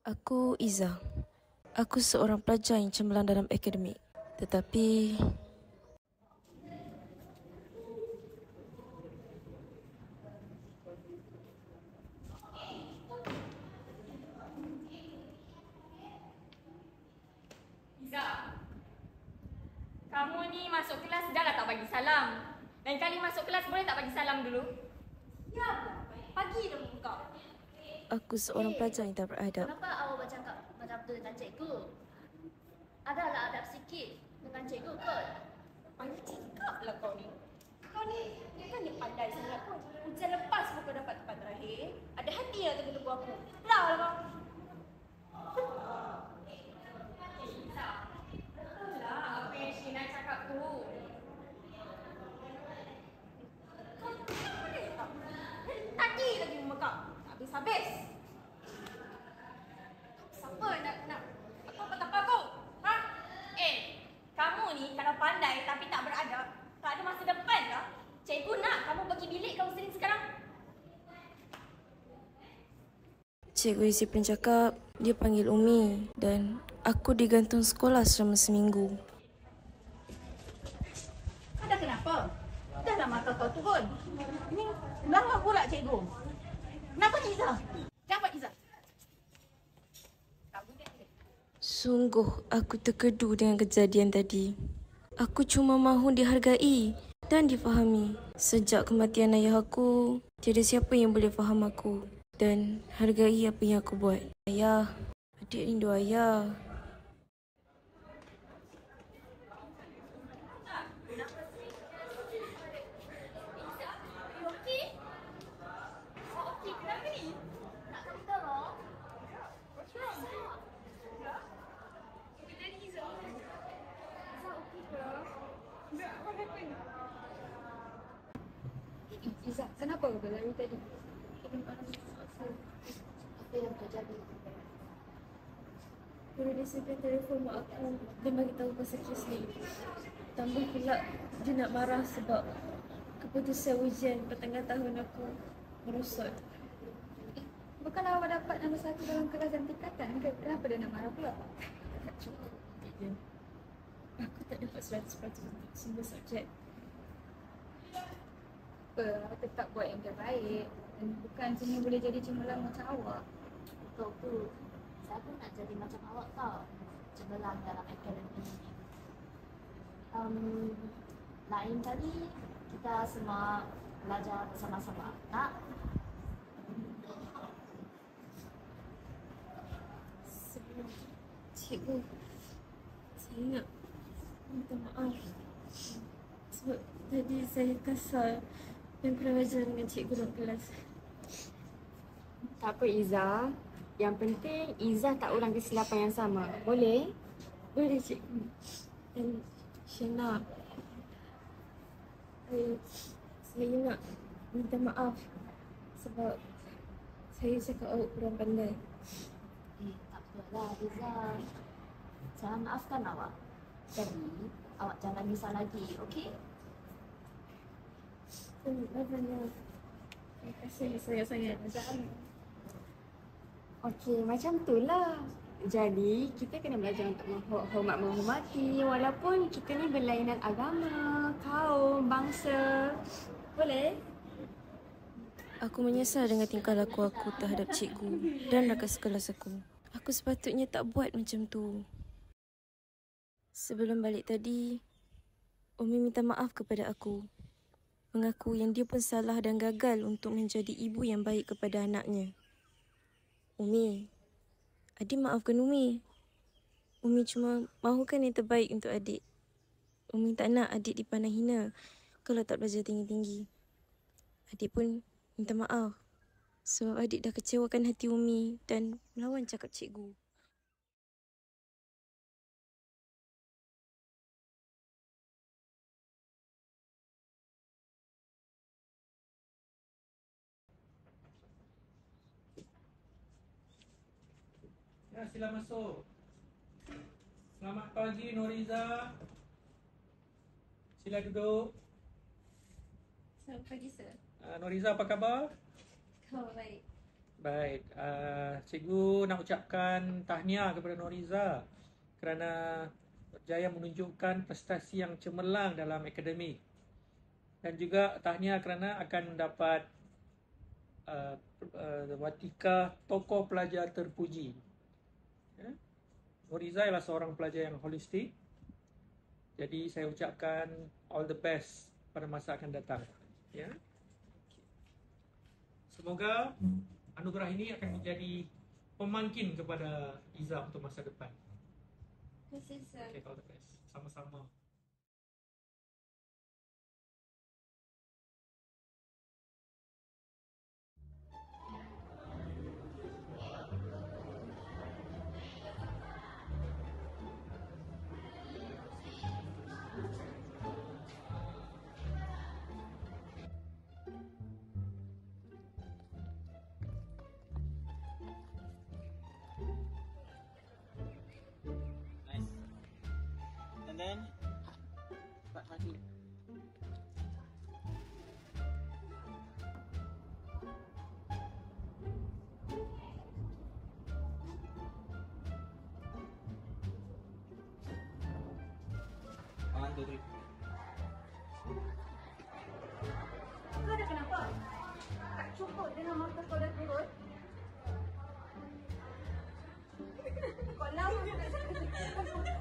Aku Iza. Aku seorang pelajar yang cemerlang dalam akademik. Tetapi Iza, kamu ni masuk kelas dah lah tak bagi salam. Lain kali masuk kelas boleh tak bagi salam dulu? Ya, pagi dah kau. aku seorang pelajar yang tak beradab. Kenapa awak bercakap macam tu dengan cikgu? Adalah adab sikit dengan cikgu kot. Banyak cakap lah kau ni. Kau ni kan dia pandai sangat pun. Ujian lepas pun kau dapat tempat terakhir. Ada hati lah tunggu-tunggu aku. Lah kau. Iza, betul lah apa yang Shina cakap tu. Kau boleh tak? Tadi lagi memekak. Habis-habis. Siapa nak apa kau? Ha? Kamu ni kalau pandai tapi tak beradab, tak ada masa depan lah. Cikgu nak kamu pergi bilik kaunseling sekarang. Cikgu Disiplin cakap dia panggil Umi dan aku digantung sekolah selama seminggu. Ada kenapa? Dah lah mata kau turun. Ini melanggar pula cikgu. Kenapa Iza? Jawab Iza. Sungguh aku terkedu dengan kejadian tadi. Aku cuma mahu dihargai dan difahami. Sejak kematian ayah aku, tiada siapa yang boleh faham aku dan hargai apa yang aku buat. Ayah, adik rindu ayah. Okey? Okey, kenapa ni? Nak kami tolong? What's wrong? Iza, okey ke? Iza, kenapa kau berlari tadi? Apa yang terjadi? Guru disiplin telefon mak aku dan bagi tahu pasal kes ni. Tambah pula dia nak marah sebab keputusan ujian pertengahan tahun aku merosot. Bukan awak dapat nombor 1 dalam kelas dan tingkatan ke? Kenapa dia nak marah pula? Tak cukup dia. Aku tak dapat 100% untuk semua subjek. Apa? Awak tetap buat yang terbaik. Dan bukan semua boleh jadi cemerlang macam awak. Betul tu. Saya pun nak jadi macam awak tau. Cemerlang dalam akademik ni. Lain kali kita semua belajar bersama-sama. Tak? Sebelum cikgu, saya nak minta maaf sebab tadi saya kasar dan kurang ajar dengan cikgu dalam kelas. Tak apa Iza. Yang penting Iza tak ulang kesilapan yang sama. Boleh? Boleh cikgu. Dan Shana, saya nak minta maaf sebab saya cakap awak kurang pandai. Tak apalah Iza. Saya maafkan awak. Jadi, awak jangan risau lagi, okey? Terima kasih sangat-sangat. Okey, macam tu lah. Jadi, kita kena belajar untuk hormat menghormati walaupun kita ni berlainan agama, kaum, bangsa. Boleh? Aku menyesal dengan tingkah laku aku terhadap cikgu dan rakan sekelas aku. Aku sepatutnya tak buat macam tu. Sebelum balik tadi, Umi minta maaf kepada aku. Mengaku yang dia pun salah dan gagal untuk menjadi ibu yang baik kepada anaknya. Umi, adik maafkan Umi. Umi cuma mahukan yang terbaik untuk adik. Umi tak nak adik dipandang hina kalau tak belajar tinggi-tinggi. Adik pun minta maaf sebab adik dah kecewakan hati Umi dan melawan cakap cikgu. Ya, sila masuk. Selamat pagi Noriza. Sila duduk. Selamat pagi, Sir. Noriza, apa khabar? Kau baik. Baik, cikgu nak ucapkan tahniah kepada Noriza kerana berjaya menunjukkan prestasi yang cemerlang dalam akademik, dan juga tahniah kerana akan mendapat watika tokoh pelajar terpuji. Ya. Noriza adalah seorang pelajar yang holistik, jadi saya ucapkan all the best pada masa akan datang. Ya. Semoga anugerah ini akan menjadi pemangkin kepada Iza untuk masa depan. Terima kasih, Sir. Okay, all the best. Sama-sama. Nice. And then, Pak Hadi. One, two, three. Kau ada kenapa? Tak cukup dengan mata kau dah turun? Kau lama nak cakap.